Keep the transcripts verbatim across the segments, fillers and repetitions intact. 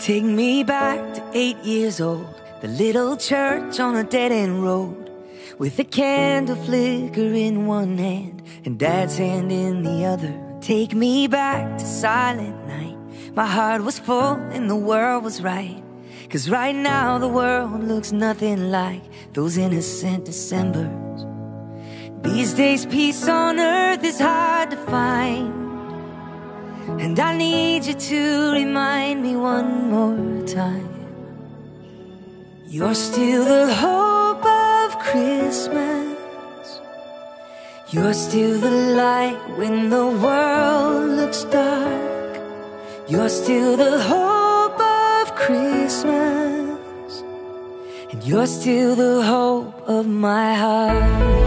Take me back to eight years old, the little church on a dead-end road, with a candle flicker in one hand and Dad's hand in the other. Take me back to silent night. My heart was full and the world was right, 'cause right now the world looks nothing like those innocent Decembers. These days peace on earth is hard to find, and I need you to remind me one more time. You're still the hope of Christmas. You're still the light when the world looks dark. You're still the hope of Christmas, and you're still the hope of my heart.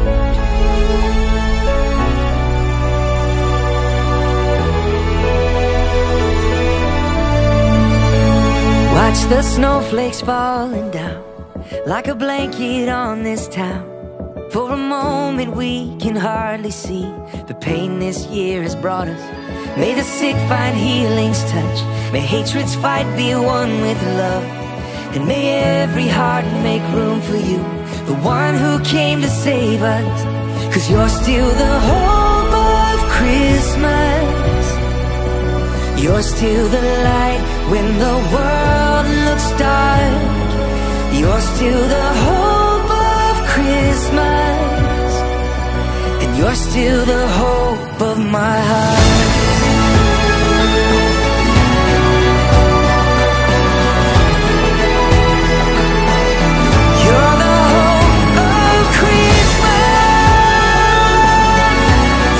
Watch the snowflakes falling down like a blanket on this town. For a moment we can hardly see the pain this year has brought us. May the sick find healing's touch, may hatred's fight be won with love, and may every heart make room for you, the one who came to save us. 'Cause you're still the hope of Christmas. You're still the light when the world looks dark. You're still the hope of Christmas, and you're still the hope of my heart. You're the hope of Christmas.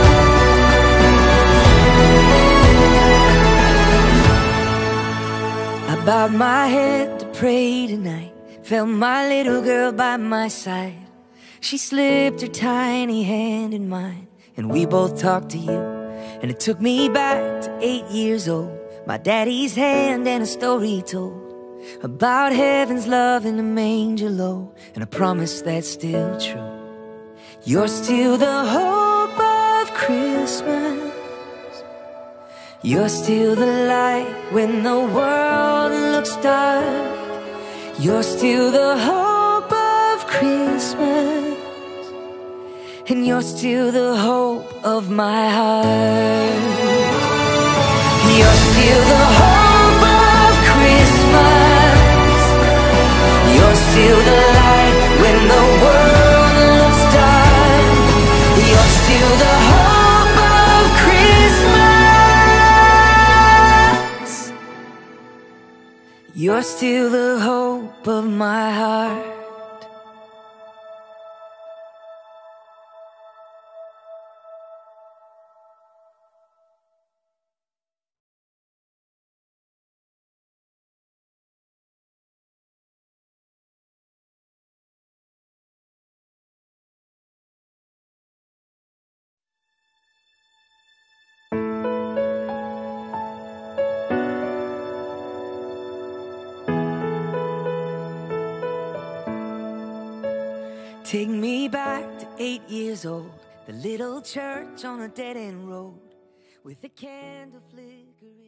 I bowed my head to pray tonight, felt my little girl by my side. She slipped her tiny hand in mine, and we both talked to you. And it took me back to eight years old, my daddy's hand and a story told about heaven's love in the manger low, and a promise that's still true. You're still the hope of Christmas. You're still the light when the world looks dark. You're still the hope of Christmas, and you're still the hope of my heart. You're still the hope of Christmas. You're still the light when the world looks dark. You're still the hope of Christmas. You're still the hope of my heart. Take me back to eight years old, the little church on a dead-end road, with a candle flicker.